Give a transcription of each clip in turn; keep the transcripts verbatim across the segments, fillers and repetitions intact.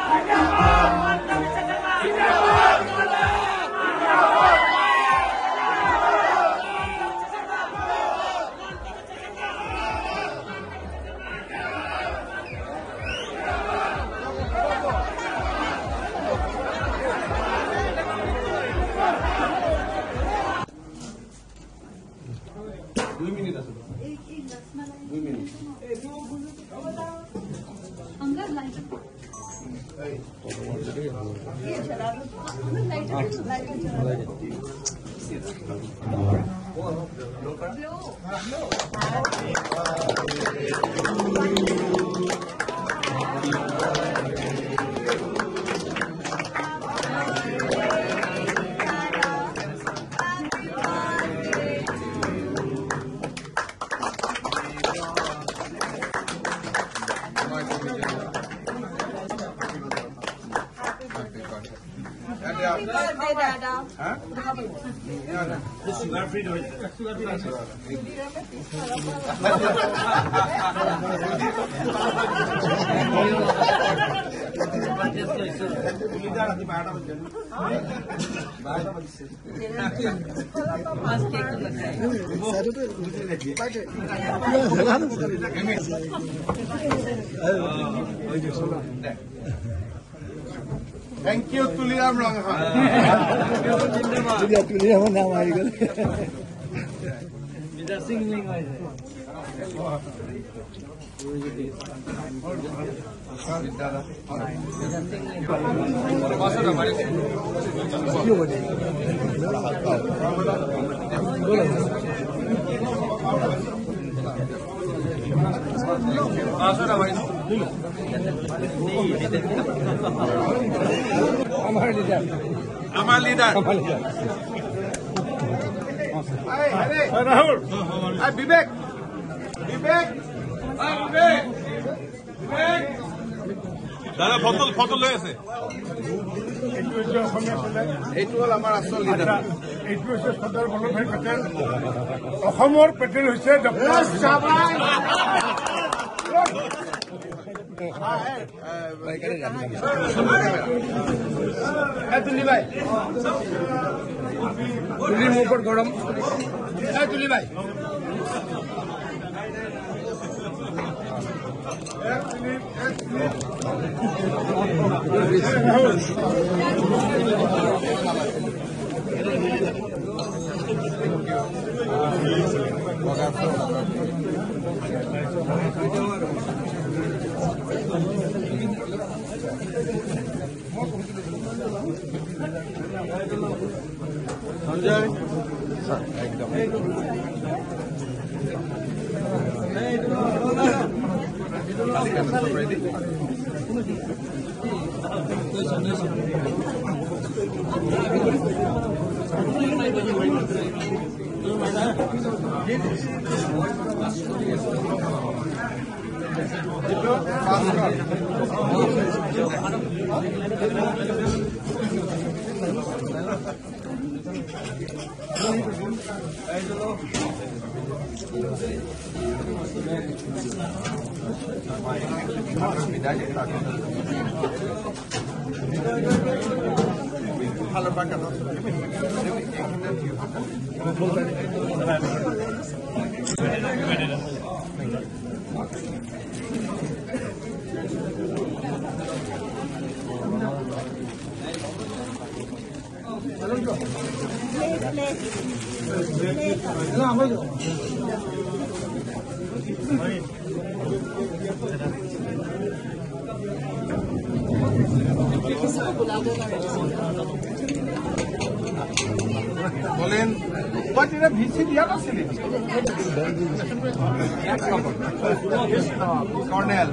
দুই মিনিট আছে দুই মিনিট আমরা লাইট এই sugar free hoy sugar free আছে লিডার আদি বারোটা বাজে বারোটা বাজে পাঁচ কেক লাগাই সাড়ে তো বুঝে লাগি পাইতে ওই যে সোনা Thank you, Tuliram Ranghan. Tuliram नाम आई गल. Mida singling होय है. क्यों बने? आसरा भाई हमारे लीडर हमारे लीडर राहुल विवेक विवेक विवेक विवेक दादा ফটল ফটল লৈ আছে এইটো হল আমাৰ আসল লিডাৰ এইটো হৈছে সৰ্দাৰ বল্লভভাই পেটেল অসমৰ পেটেল হৈছে ডক্টৰ শাবাশ তুলি ভাই তুলি মোৰ ওপৰত গৰম তুলি ভাই সঞ্জয় একদম ভালো পাকানো বলেন এটা ভিসি দিয়া আছিল কর্নেল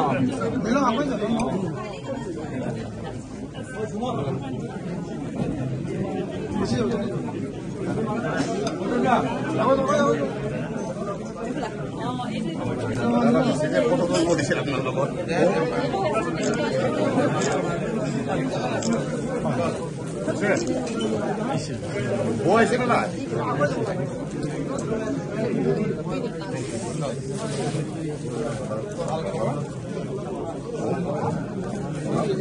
প্রটোকল বলেছিল আপনার লগত বই ছিল না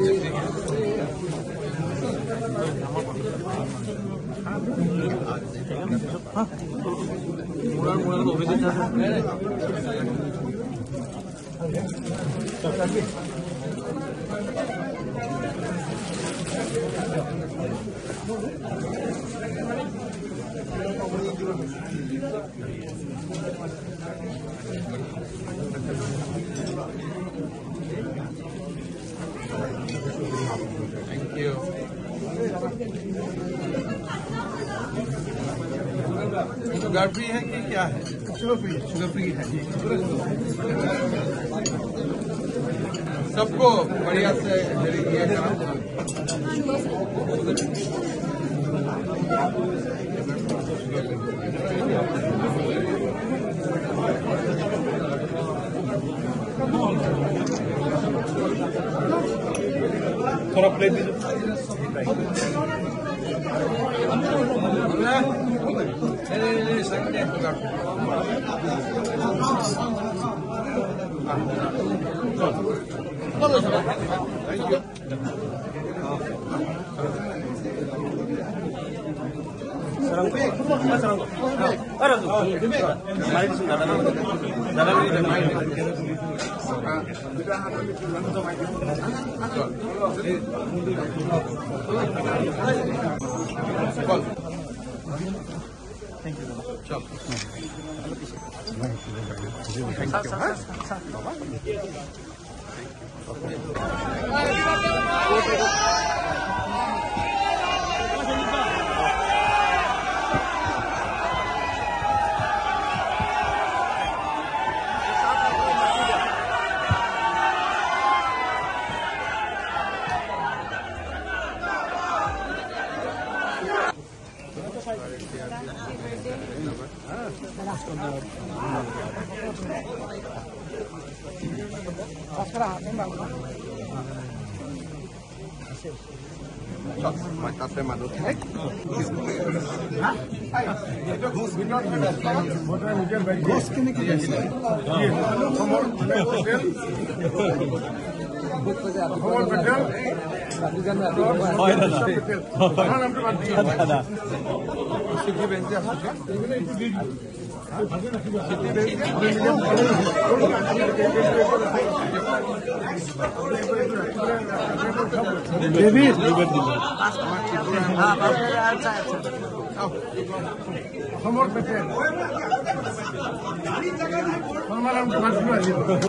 Thank you. शुगर फ्री है कि क्या है? शुगर फ्री शुगर फ्री है। सबको बढ़िया से ये थोड़ा प्लेट दीजिए। Mantap madut. Ghost किने की हमर हमर पटेल হয় দাদা আমার নামটা বাদ দিয়ে দাদা सिद्धि बेंचे আসছে দেবী हमर पटेल আমার নামটা বাদ দিয়ে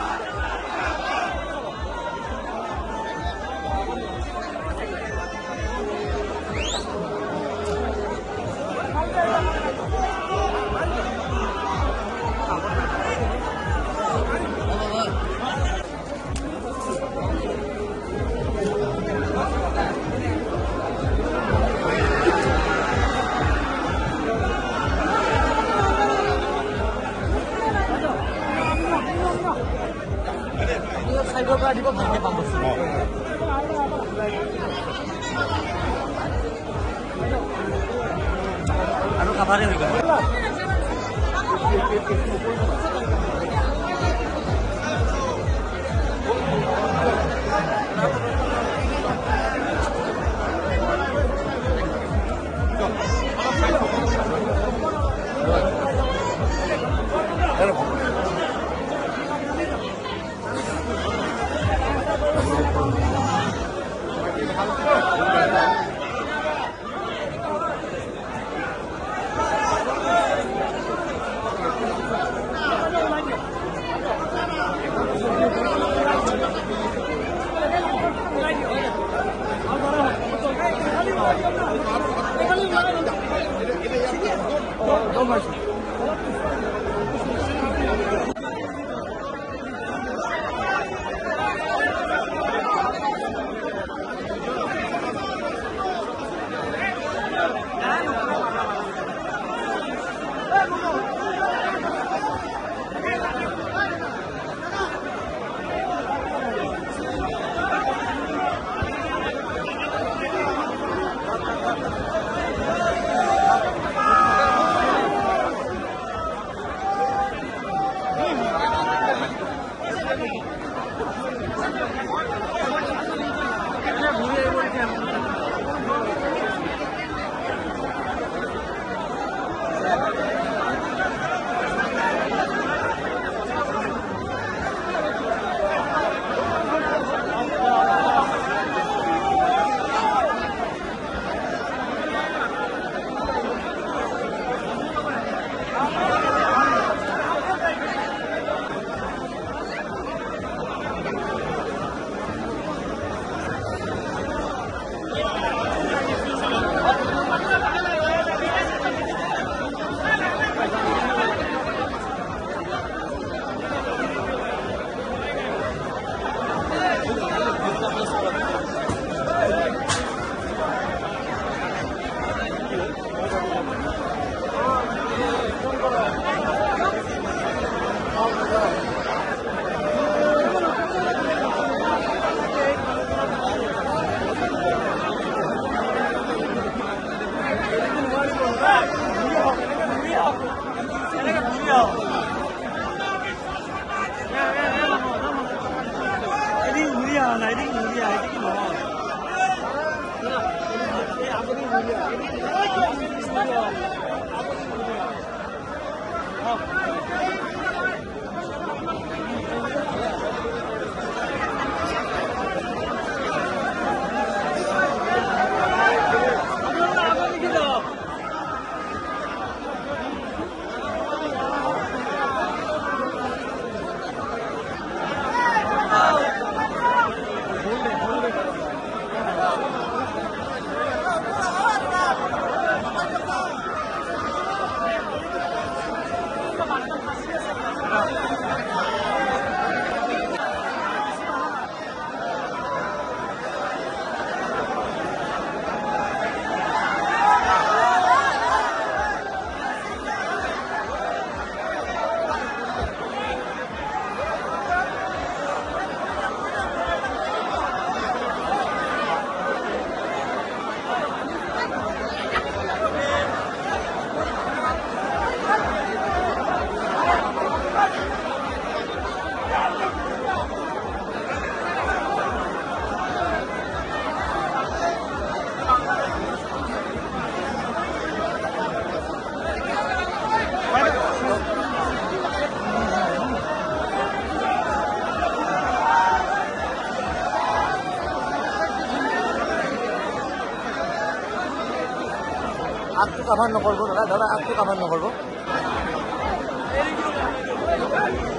আৰু কাভাৰে হৈ গ'ল। আগটো কাভাৰ নকৰিব দাদা দাদা আগটো কাভাৰ নকৰিব